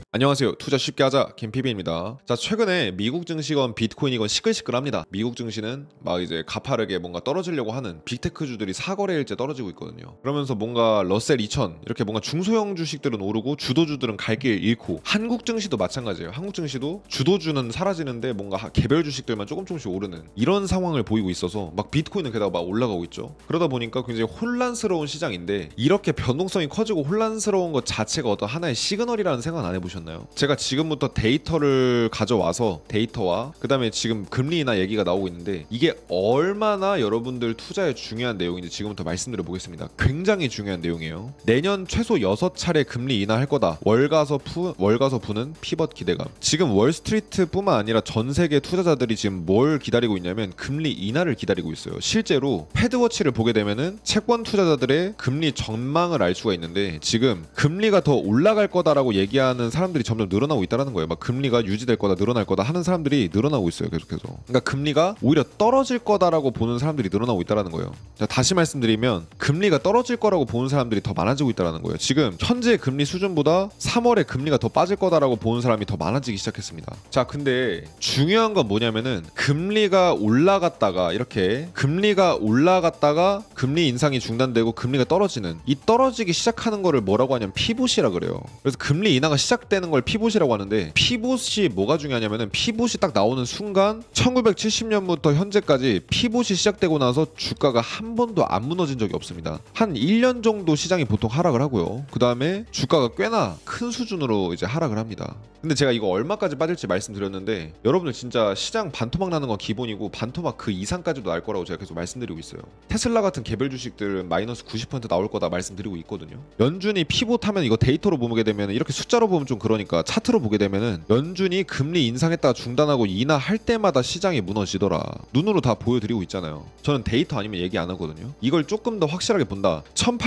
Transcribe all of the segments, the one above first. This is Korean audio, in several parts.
안녕하세요. 투자 쉽게 하자 김PB입니다. 자, 최근에 미국 증시건 비트코인이건 시끌시끌합니다. 미국 증시는 막 이제 가파르게 뭔가 떨어지려고 하는 빅테크주들이 사거래일째 떨어지고 있거든요. 그러면서 뭔가 러셀 2000 이렇게 뭔가 중소형 주식들은 오르고 주도주들은 갈 길 잃고, 한국 증시도 마찬가지예요. 한국 증시도 주도주는 사라지는데 뭔가 개별 주식들만 조금씩 오르는 이런 상황을 보이고 있어서 막 비트코인은 게다가 막 올라가고 있죠. 그러다 보니까 굉장히 혼란스러운 시장인데, 이렇게 변동성이 커지고 혼란스러운 것 자체가 어떤 하나의 시그널이라는 생각 안 해보셨나요? 제가 지금부터 데이터를 가져와서, 데이터와 그 다음에 지금 금리 인하 얘기가 나오고 있는데 이게 얼마나 여러분들 투자에 중요한 내용인지 지금부터 말씀드려 보겠습니다. 굉장히 중요한 내용이에요. 내년 최소 6차례 금리 인하할 거다. 월가서 부는 피벗 기대감. 지금 월스트리트 뿐만 아니라 전 세계 투자자들이 지금 뭘 기다리고 있냐면 금리 인하를 기다리고 있어요. 실제로 패드워치를 보게 되면은 채권 투자자들의 금리 전망을 알 수가 있는데, 지금 금리가 더 올라갈 거다라고 얘기하는 사람들이 점점 늘어나고 있다는 거예요. 막 금리가 유지될 거다, 늘어날 거다 하는 사람들이 늘어나고 있어요. 계속해서. 그러니까 금리가 오히려 떨어질 거다라고 보는 사람들이 늘어나고 있다는 거예요. 자, 다시 말씀드리면 금리가 떨어질 거라고 보는 사람들이 더 많아지고 있다는 거예요. 지금 현재 금리 수준보다 3월에 금리가 더 빠질 거다라고 보는 사람이 더 많아지기 시작했습니다. 자, 근데 중요한 건 뭐냐면은, 금리가 올라갔다가 금리 인상이 중단되고 금리가 떨어지는, 이 떨어지기 시작하는 거를 뭐라고 하냐면 피봇이라 그래요. 그래서 금리 인하가 시작되는 걸 피봇이라고 하는데, 피봇이 뭐가 중요하냐면은, 피봇이 딱 나오는 순간 1970년부터 현재까지 피봇이 시작되고 나서 주가가 한 번도 안 무너진 적이 없습니다. 한 1년 정도 시장이 보통 하락을 하고요. 그 다음에 주가가 꽤나 큰 수준으로 이제 하락을 합니다. 근데 제가 이거 얼마까지 빠질지 말씀드렸는데, 여러분들 진짜 시장 반토막 나는 건 기본이고 반토막 그 이상까지도 날 거라고 제가 계속 말씀드리고 있어요. 테슬라 같은 개별 주식들은 마이너스 90% 나올 거다 말씀드리고 있거든요. 연준이 피봇하면, 이거 데이터로 보게 되면, 이렇게 숫자로 보면 좀 그러니까 차트로 보게 되면은 연준이 금리 인상했다가 중단하고 인하할 때마다 시장이 무너지더라. 눈으로 다 보여드리고 있잖아요. 저는 데이터 아니면 얘기 안 하거든요. 이걸 조금 더 확실하게 본다.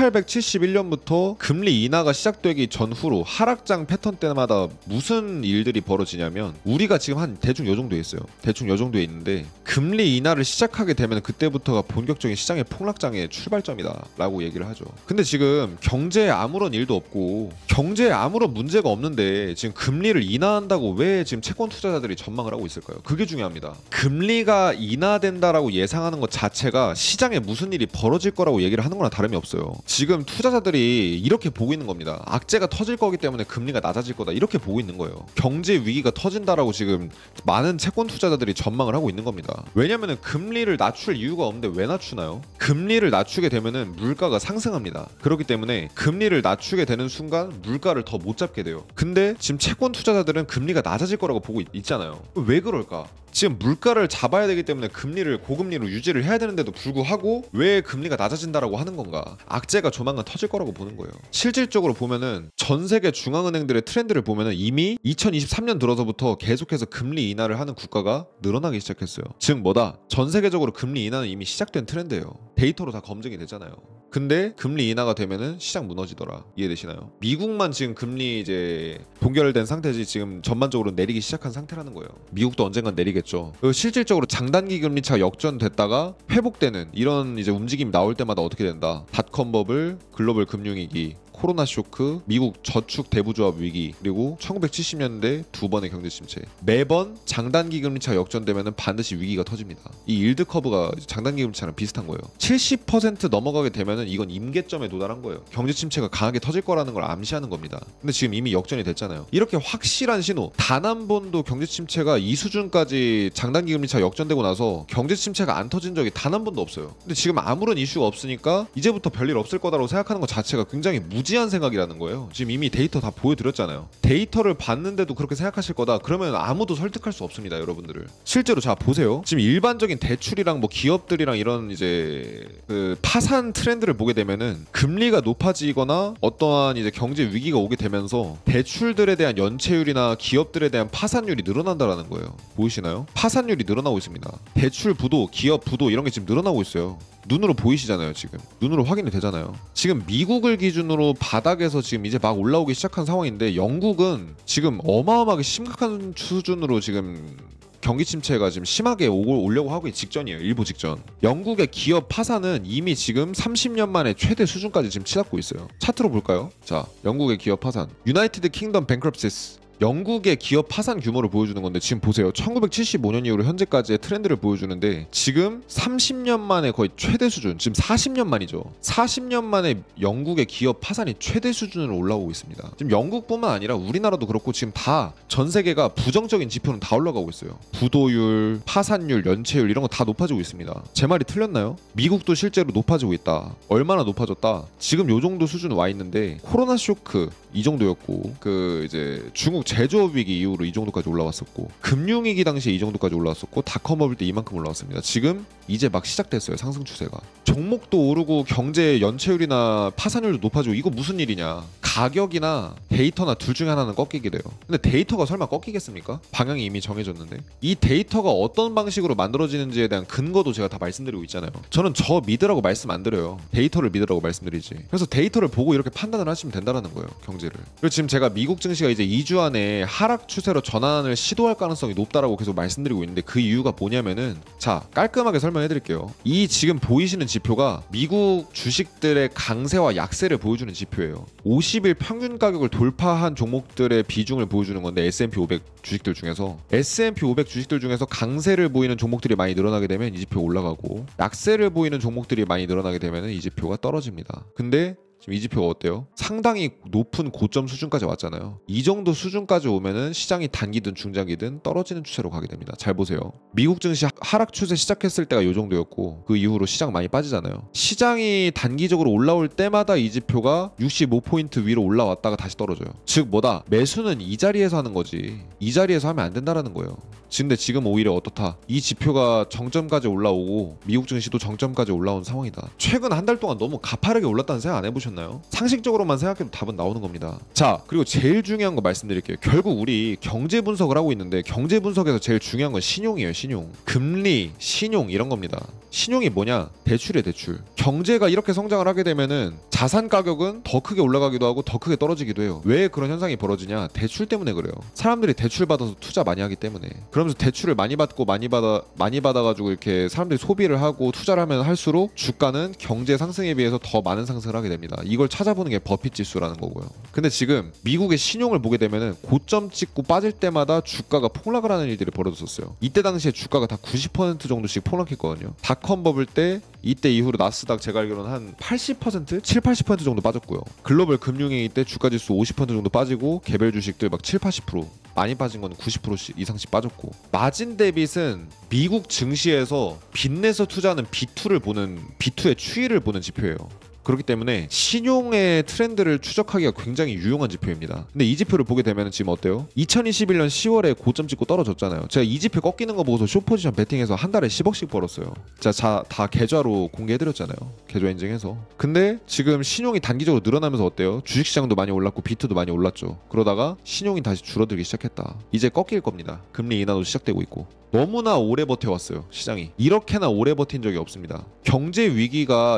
1871년부터 금리 인하가 시작되기 전후로 하락장 패턴 때마다 무슨 일들이 벌어지냐면, 우리가 지금 한 대충 요 정도에 있어요. 대충 요 정도에 있는데, 금리 인하를 시작하게 되면 그때부터가 본격적인 시장의 폭락장의 출발점이다 라고 얘기를 하죠. 근데 지금 경제에 아무런 일도 없고 경제에 아무런 문제가 없는데 지금 금리를 인하한다고 왜 지금 채권 투자자들이 전망을 하고 있을까요? 그게 중요합니다. 금리가 인하된다라고 예상하는 것 자체가 시장에 무슨 일이 벌어질 거라고 얘기를 하는 거나 다름이 없어요. 지금 투자자들이 이렇게 보고 있는 겁니다. 악재가 터질 거기 때문에 금리가 낮아질 거다, 이렇게 보고 있는 거예요. 경제 위기가 터진다라고 지금 많은 채권 투자자들이 전망을 하고 있는 겁니다. 왜냐면은 금리를 낮출 이유가 없는데 왜 낮추나요? 금리를 낮추게 되면은 물가가 상승합니다. 그렇기 때문에 금리를 낮추게 되는 순간 물가를 더 못 잡게 돼요. 근데 지금 채권 투자자들은 금리가 낮아질 거라고 보고 있잖아요. 왜 그럴까? 지금 물가를 잡아야 되기 때문에 금리를 고금리로 유지를 해야 되는데도 불구하고 왜 금리가 낮아진다라고 하는 건가? 악재가 조만간 터질 거라고 보는 거예요. 실질적으로 보면은 전 세계 중앙은행들의 트렌드를 보면은 이미 2023년 들어서부터 계속해서 금리 인하를 하는 국가가 늘어나기 시작했어요. 즉 뭐다? 전 세계적으로 금리 인하는 이미 시작된 트렌드예요. 데이터로 다 검증이 되잖아요. 근데 금리 인하가 되면은 시장 무너지더라. 이해되시나요? 미국만 지금 금리 이제 동결된 상태지 지금 전반적으로 내리기 시작한 상태라는 거예요. 미국도 언젠간 내리겠죠. 실질적으로 장단기 금리차가 역전됐다가 회복되는 이런 이제 움직임이 나올 때마다 어떻게 된다? 닷컴 버블, 글로벌 금융위기, 코로나 쇼크, 미국 저축 대부조합 위기, 그리고 1970년대 두 번의 경제 침체. 매번 장단기 금리차가 역전되면 반드시 위기가 터집니다. 이 일드 커브가 장단기 금리차랑 비슷한 거예요. 70% 넘어가게 되면 이건 임계점에 도달한 거예요. 경제 침체가 강하게 터질 거라는 걸 암시하는 겁니다. 근데 지금 이미 역전이 됐잖아요. 이렇게 확실한 신호, 단 한 번도 경제 침체가 이 수준까지 장단기 금리차가 역전되고 나서 경제 침체가 안 터진 적이 단 한 번도 없어요. 근데 지금 아무런 이슈가 없으니까 이제부터 별일 없을 거다라고 생각하는 것 자체가 굉장히 무지한 생각이라는 거예요. 지금 이미 데이터 다 보여드렸잖아요. 데이터를 봤는데도 그렇게 생각하실 거다, 그러면 아무도 설득할 수 없습니다. 여러분들을 실제로 자 보세요. 지금 일반적인 대출이랑 뭐 기업들이랑 이런 이제 그 파산 트렌드를 보게 되면은, 금리가 높아지거나 어떠한 이제 경제 위기가 오게 되면서 대출들에 대한 연체율이나 기업들에 대한 파산율이 늘어난다라는 거예요. 보이시나요? 파산율이 늘어나고 있습니다. 대출 부도, 기업 부도 이런 게 지금 늘어나고 있어요. 눈으로 보이시잖아요. 지금 눈으로 확인이 되잖아요. 지금 미국을 기준으로 바닥에서 지금 이제 막 올라오기 시작한 상황인데, 영국은 지금 어마어마하게 심각한 수준으로 지금 경기 침체가 지금 심하게 오려고 하고 직전이에요. 일부 직전. 영국의 기업 파산은 이미 지금 30년 만에 최대 수준까지 지금 치닫고 있어요. 차트로 볼까요? 자, 영국의 기업 파산. 유나이티드 킹덤 뱅크럽시스. 영국의 기업 파산 규모를 보여주는 건데 지금 보세요. 1975년 이후로 현재까지의 트렌드를 보여주는데 지금 30년 만에 거의 최대 수준, 지금 40년 만이죠. 40년 만에 영국의 기업 파산이 최대 수준으로 올라오고 있습니다. 지금 영국뿐만 아니라 우리나라도 그렇고 지금 다 전 세계가 부정적인 지표는 다 올라가고 있어요. 부도율, 파산율, 연체율 이런 거 다 높아지고 있습니다. 제 말이 틀렸나요? 미국도 실제로 높아지고 있다. 얼마나 높아졌다? 지금 요 정도 수준 와 있는데 코로나 쇼크 이 정도였고 그 이제 중국 제조업 위기 이후로 이 정도까지 올라왔었고 금융위기 당시에 이 정도까지 올라왔었고 닷컴 버블 때 이만큼 올라왔습니다. 지금 이제 막 시작됐어요. 상승 추세가. 종목도 오르고 경제 연체율이나 파산율도 높아지고 이거 무슨 일이냐. 가격이나 데이터나 둘 중에 하나는 꺾이게 돼요. 근데 데이터가 설마 꺾이겠습니까? 방향이 이미 정해졌는데 이 데이터가 어떤 방식으로 만들어지는지에 대한 근거도 제가 다 말씀드리고 있잖아요. 저는 저 믿으라고 말씀 안 드려요. 데이터를 믿으라고 말씀드리지. 그래서 데이터를 보고 이렇게 판단을 하시면 된다는 거예요. 경제를. 그리고 지금 제가 미국 증시가 이제 2주 안에 하락 추세로 전환을 시도할 가능성이 높다라고 계속 말씀드리고 있는데 그 이유가 뭐냐면은 자 깔끔하게 설명해 드릴게요. 이 지금 보이시는 지표가 미국 주식들의 강세와 약세를 보여주는 지표예요. 50일 평균 가격을 돌파한 종목들의 비중을 보여주는 건데 S&P 500 주식들 중에서 S&P 500 주식들 중에서 강세를 보이는 종목들이 많이 늘어나게 되면 이 지표 올라가고 약세를 보이는 종목들이 많이 늘어나게 되면 이 지표가 떨어집니다. 근데 지금 이 지표가 어때요? 상당히 높은 고점 수준까지 왔잖아요. 이 정도 수준까지 오면은 시장이 단기든 중장기든 떨어지는 추세로 가게 됩니다. 잘 보세요. 미국 증시 하락 추세 시작했을 때가 이 정도였고 그 이후로 시장 많이 빠지잖아요. 시장이 단기적으로 올라올 때마다 이 지표가 65포인트 위로 올라왔다가 다시 떨어져요. 즉 뭐다? 매수는 이 자리에서 하는 거지 이 자리에서 하면 안 된다라는 거예요. 근데 지금 오히려 어떻다? 이 지표가 정점까지 올라오고 미국 증시도 정점까지 올라온 상황이다. 최근 한 달 동안 너무 가파르게 올랐다는 생각 안 해보셨나요? 상식적으로만 생각해도 답은 나오는 겁니다. 자, 그리고 제일 중요한 거 말씀드릴게요. 결국 우리 경제 분석을 하고 있는데 경제 분석에서 제일 중요한 건 신용이에요. 신용. 금리, 신용 이런 겁니다. 신용이 뭐냐? 대출이에요. 대출. 경제가 이렇게 성장을 하게 되면은 자산 가격은 더 크게 올라가기도 하고 더 크게 떨어지기도 해요. 왜 그런 현상이 벌어지냐? 대출 때문에 그래요. 사람들이 대출 받아서 투자 많이 하기 때문에. 그러면서 대출을 많이 받고 많이 받아가지고 이렇게 사람들이 소비를 하고 투자를 하면 할수록 주가는 경제 상승에 비해서 더 많은 상승을 하게 됩니다. 이걸 찾아보는 게 버핏 지수라는 거고요. 근데 지금 미국의 신용을 보게 되면은 고점 찍고 빠질 때마다 주가가 폭락을 하는 일들이 벌어졌었어요. 이때 당시에 주가가 다 90% 정도씩 폭락했거든요. 닷컴 버블 때 이때 이후로 나스닥 제가 알기로는 한 80%? 7, 80% 정도 빠졌고요. 글로벌 금융위기 때 주가 지수 50% 정도 빠지고 개별 주식들 막 7, 80% 많이 빠진 건 90% 이상씩 빠졌고 마진 데빗은 미국 증시에서 빚내서 투자하는 B2의 추이를 보는 지표예요. 그렇기 때문에 신용의 트렌드를 추적하기가 굉장히 유용한 지표입니다. 근데 이 지표를 보게 되면 지금 어때요? 2021년 10월에 고점 찍고 떨어졌잖아요. 제가 이 지표 꺾이는 거 보고서 숏포지션 베팅해서 한 달에 10억씩 벌었어요. 제가 다 계좌로 공개해드렸잖아요. 계좌 인증해서. 근데 지금 신용이 단기적으로 늘어나면서 어때요? 주식시장도 많이 올랐고 비트도 많이 올랐죠. 그러다가 신용이 다시 줄어들기 시작했다. 이제 꺾일 겁니다. 금리 인하도 시작되고 있고. 너무나 오래 버텨왔어요. 시장이 이렇게나 오래 버틴 적이 없습니다. 경제 위기가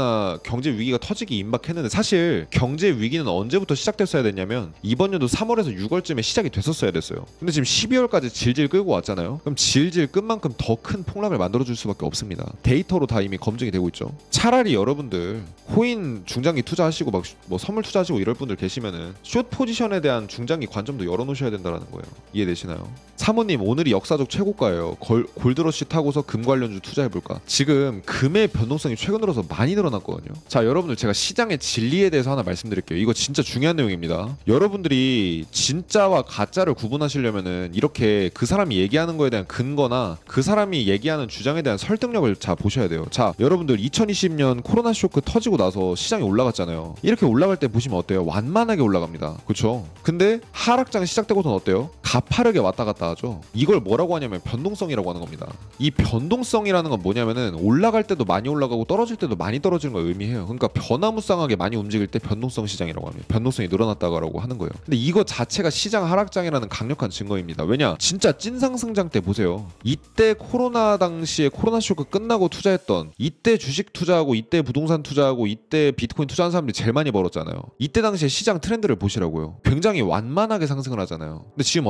터지기 임박했는데 사실 경제 위기는 언제부터 시작됐어야 됐냐면 이번 연도 3월에서 6월쯤에 시작이 됐었어야 됐어요. 근데 지금 12월까지 질질 끌고 왔잖아요. 그럼 질질 끈 만큼 더 큰 폭락을 만들어줄 수밖에 없습니다. 데이터로 다 이미 검증이 되고 있죠. 차라리 여러분들 코인 중장기 투자하시고 막 뭐 선물 투자하시고 이럴 분들 계시면은 숏 포지션에 대한 중장기 관점도 열어놓으셔야 된다는 거예요. 이해되시나요? 사모님 오늘이 역사적 최고가예요. 골드러시 타고서 금 관련주 투자해볼까? 지금 금의 변동성이 최근 들어서 많이 늘어났거든요. 자 여러분들 제가 시장의 진리에 대해서 하나 말씀드릴게요. 이거 진짜 중요한 내용입니다. 여러분들이 진짜와 가짜를 구분하시려면은 이렇게 그 사람이 얘기하는 거에 대한 근거나 그 사람이 얘기하는 주장에 대한 설득력을 자 보셔야 돼요. 자 여러분들 2020년 코로나 쇼크 터지고 나서 시장이 올라갔잖아요. 이렇게 올라갈 때 보시면 어때요? 완만하게 올라갑니다. 그렇죠? 근데 하락장이 시작되고선 어때요? 가파르게 왔다 갔다 하죠. 이걸 뭐라고 하냐면 변동성이라고 하는 겁니다. 이 변동성이라는 건 뭐냐면은 올라갈 때도 많이 올라가고 떨어질 때도 많이 떨어지는 걸 의미해요. 그러니까 변화무쌍하게 많이 움직일 때 변동성 시장이라고 합니다. 변동성이 늘어났다고 하는 거예요. 근데 이거 자체가 시장 하락장이라는 강력한 증거입니다. 왜냐? 진짜 찐상승장 때 보세요. 이때 코로나 당시에 코로나 쇼크 끝나고 투자했던 이때 주식 투자하고 이때 부동산 투자하고 이때 비트코인 투자한 사람들이 제일 많이 벌었잖아요. 이때 당시에 시장 트렌드를 보시라고요. 굉장히 완만하게 상승을 하잖아요. 근데 지금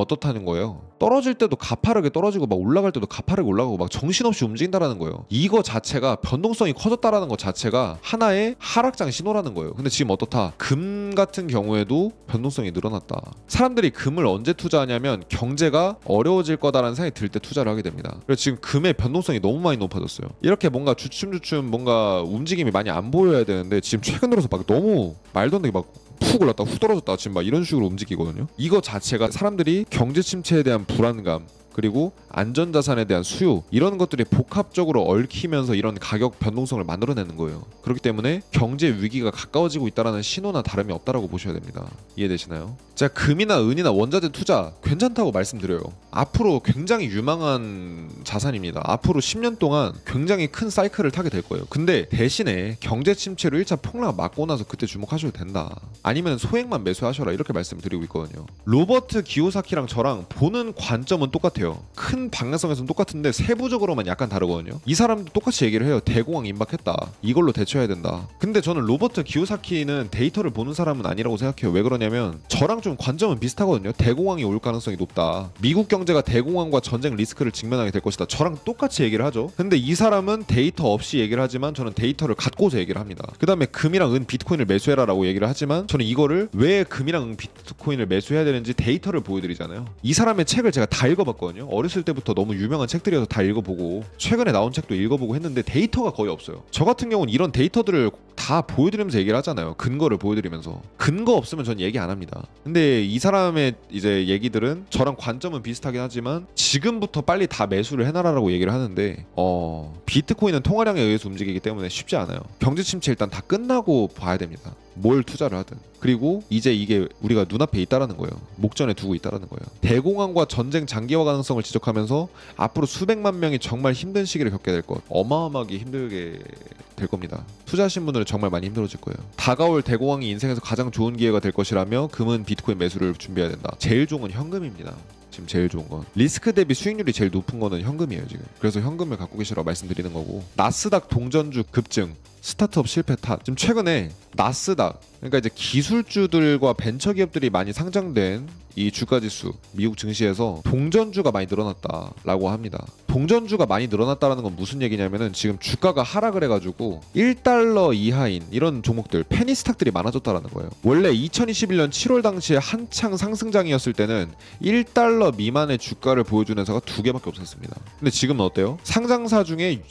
어떻다는 거예요. 떨어질 때도 가파르게 떨어지고 막 올라갈 때도 가파르게 올라가고 막 정신없이 움직인다라는 거예요. 이거 자체가 변동성이 커졌다라는 것 자체가 하나의 하락장 신호라는 거예요. 근데 지금 어떻다? 금 같은 경우에도 변동성이 늘어났다. 사람들이 금을 언제 투자하냐면 경제가 어려워질 거다라는 생각이 들 때 투자를 하게 됩니다. 그래서 지금 금의 변동성이 너무 많이 높아졌어요. 이렇게 뭔가 주춤주춤 뭔가 움직임이 많이 안 보여야 되는데 지금 최근 들어서 막 너무 말도 안 되게 막 푹 올랐다 훅 떨어졌다 지금 막 이런 식으로 움직이거든요. 이거 자체가 사람들이 경제 침체에 대한 불안감 그리고 안전자산에 대한 수요 이런 것들이 복합적으로 얽히면서 이런 가격 변동성을 만들어내는 거예요. 그렇기 때문에 경제 위기가 가까워지고 있다는 신호나 다름이 없다라고 보셔야 됩니다. 이해되시나요? 제가 금이나 은이나 원자재 투자 괜찮다고 말씀드려요. 앞으로 굉장히 유망한 자산입니다. 앞으로 10년 동안 굉장히 큰 사이클을 타게 될 거예요. 근데 대신에 경제 침체로 1차 폭락 맞고 나서 그때 주목하셔도 된다. 아니면 소액만 매수하셔라 이렇게 말씀드리고 있거든요. 로버트 기요사키랑 저랑 보는 관점은 똑같아요. 큰 방향성에서는 똑같은데 세부적으로만 약간 다르거든요. 이 사람도 똑같이 얘기를 해요. 대공황 임박했다. 이걸로 대처해야 된다. 근데 저는 로버트 기요사키는 데이터를 보는 사람은 아니라고 생각해요. 왜 그러냐면 저랑 좀 관점은 비슷하거든요. 대공황이 올 가능성이 높다. 미국 경제가 대공황과 전쟁 리스크를 직면하게 될 것이다. 저랑 똑같이 얘기를 하죠. 근데 이 사람은 데이터 없이 얘기를 하지만 저는 데이터를 갖고서 얘기를 합니다. 그 다음에 금이랑 은 비트코인을 매수해라라고 얘기를 하지만 저는 이거를 왜 금이랑 은 비트코인을 매수해야 되는지 데이터를 보여드리잖아요. 이 사람의 책을 제가 다 읽어봤거든요. 어렸을 때부터 너무 유명한 책들이어서 다 읽어보고 최근에 나온 책도 읽어보고 했는데 데이터가 거의 없어요. 저 같은 경우는 이런 데이터들을 다 보여드리면서 얘기를 하잖아요. 근거를 보여드리면서. 근거 없으면 전 얘기 안 합니다. 근데 이 사람의 이제 얘기들은 저랑 관점은 비슷하긴 하지만 지금부터 빨리 다 매수를 해놔라라고 얘기를 하는데 비트코인은 통화량에 의해서 움직이기 때문에 쉽지 않아요. 경제 침체 일단 다 끝나고 봐야 됩니다. 뭘 투자를 하든. 그리고 이제 이게 우리가 눈앞에 있다라는 거예요. 목전에 두고 있다라는 거예요. 대공황과 전쟁 장기화 가능성을 지적하면서 앞으로 수백만 명이 정말 힘든 시기를 겪게 될 것. 어마어마하게 힘들게 될 겁니다. 투자하신 분들은 정말 많이 힘들어질 거예요. 다가올 대공황이 인생에서 가장 좋은 기회가 될 것이라며 금은 비트코인 매수를 준비해야 된다. 제일 좋은 건 현금입니다. 지금 제일 좋은 건 리스크 대비 수익률이 제일 높은 거는 현금이에요 지금. 그래서 현금을 갖고 계시라고 말씀드리는 거고, 나스닥 동전주 급증, 스타트업 실패 탓. 지금 최근에 나스닥, 그러니까 이제 기술주들과 벤처기업들이 많이 상장된 이 주가지수 미국 증시에서 동전주가 많이 늘어났다라고 합니다. 동전주가 많이 늘어났다는 건 무슨 얘기냐면은 지금 주가가 하락을 해가지고 1달러 이하인 이런 종목들, 페니스탁들이 많아졌다라는 거예요. 원래 2021년 7월 당시에 한창 상승장이었을 때는 1달러 미만의 주가를 보여주는 회사가 2개밖에 없었습니다. 근데 지금은 어때요? 상장사 중에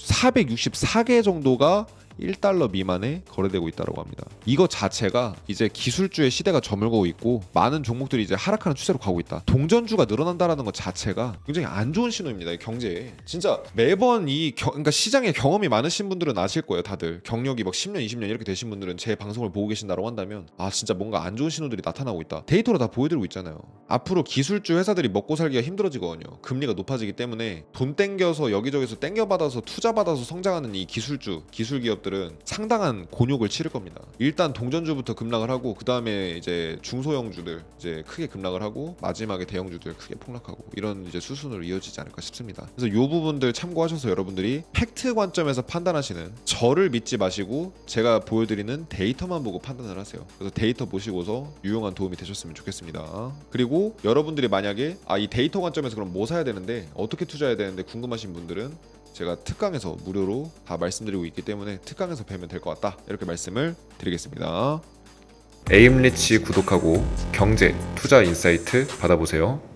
464개 정도가 1달러 미만에 거래되고 있다고 합니다. 이거 자체가 이제 기술주의 시대가 저물고 있고 많은 종목들이 이제 하락하는 추세로 가고 있다. 동전주가 늘어난다라는 것 자체가 굉장히 안 좋은 신호입니다. 이 경제에. 진짜 매번 그러니까 시장에 경험이 많으신 분들은 아실 거예요. 다들 경력이 막 10년, 20년 이렇게 되신 분들은 제 방송을 보고 계신다고 한다면 진짜 뭔가 안 좋은 신호들이 나타나고 있다. 데이터로 다 보여드리고 있잖아요. 앞으로 기술주 회사들이 먹고 살기가 힘들어지거든요. 금리가 높아지기 때문에 돈 땡겨서 여기저기서 땡겨받아서 투자받아서 성장하는 이 기술주, 기술기업들 은 상당한 곤욕을 치를 겁니다. 일단 동전주부터 급락을 하고 그 다음에 이제 중소형주들 이제 크게 급락을 하고 마지막에 대형주들 크게 폭락하고 이런 이제 수순으로 이어지지 않을까 싶습니다. 그래서 이 부분들 참고하셔서 여러분들이 팩트 관점에서 판단하시는, 저를 믿지 마시고 제가 보여드리는 데이터만 보고 판단을 하세요. 그래서 데이터 보시고서 유용한 도움이 되셨으면 좋겠습니다. 그리고 여러분들이 만약에 이 데이터 관점에서 그럼 뭐 사야 되는데 어떻게 투자해야 되는데 궁금하신 분들은 제가 특강에서 무료로 다 말씀드리고 있기 때문에 특강에서 뵈면 될 것 같다, 이렇게 말씀을 드리겠습니다. 에임리치 구독하고 경제, 투자 인사이트 받아보세요.